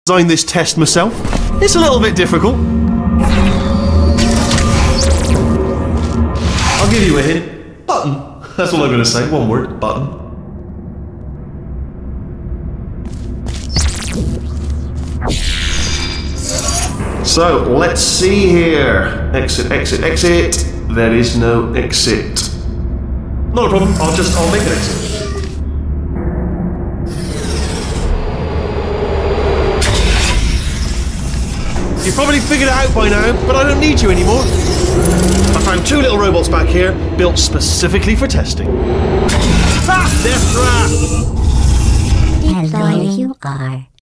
designed this test myself. It's a little bit difficult. I'll give you a hint. Button. That's all I'm going to say. One word. Button. So, let's see here. Exit, exit, exit. There is no exit. Not a problem. I'll make an exit. You probably figured it out by now, but I don't need you anymore. I found 2 little robots back here, built specifically for testing. Ha! Death trap! Hello, you are.